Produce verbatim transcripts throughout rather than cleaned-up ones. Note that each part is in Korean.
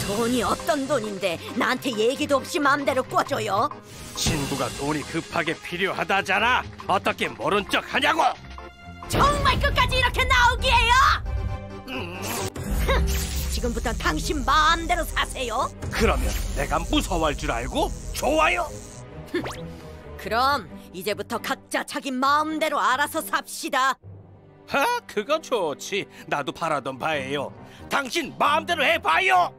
돈이 어떤 돈인데 나한테 얘기도 없이 마음대로 꿔줘요? 친구가 돈이 급하게 필요하다잖아. 어떻게 모른 척 하냐고. 정말 끝까지 이렇게 나오기에요? 음. 지금부터 당신 마음대로 사세요. 그러면 내가 무서워할 줄 알고? 좋아요. 그럼 이제부터 각자 자기 마음대로 알아서 삽시다. 하, 그거 좋지. 나도 바라던 바예요. 당신 마음대로 해봐요.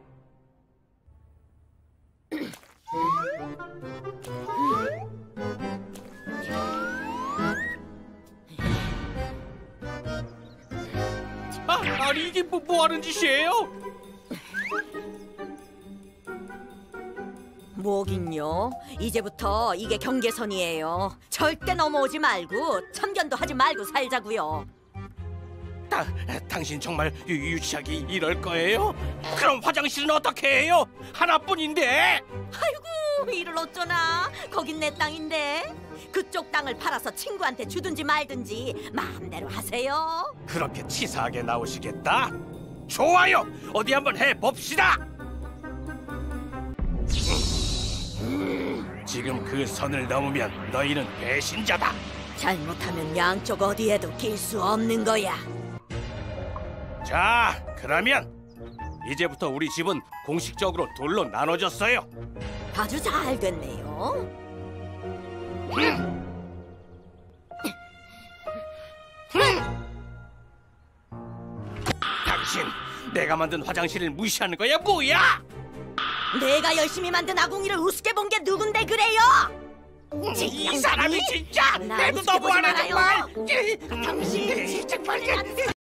아, 아니 이게 뭐, 뭐 하는 짓이에요? 뭐긴요? 이제부터 이게 경계선이에요. 절대 넘어오지 말고 참견도 하지 말고 살자고요. 다, 당신 정말 유, 유치하게 이럴 거예요? 그럼 화장실은 어떻게 해요? 하나뿐인데. 아이고, 이를 어쩌나. 거긴 내 땅인데. 그쪽 땅을 팔아서 친구한테 주든지 말든지 마음대로 하세요. 그렇게 치사하게 나오시겠다? 좋아요. 어디 한번 해봅시다. 지금 그 선을 넘으면 너희는 배신자다. 잘못하면 양쪽 어디에도 낄 수 없는 거야. 자, 그러면 이제부터 우리 집은 공식적으로 둘로 나눠졌어요. 아주 잘 됐네요. 당신, 내가 만든 화장실을 무시하는 거야, 뭐야? 내가 열심히 만든 아궁이를 우습게 본 게 누군데 그래요? 이 사람이 진짜! 나 내도 우습게 보지 너무하네, 말아요. 정말! 당신, 정말...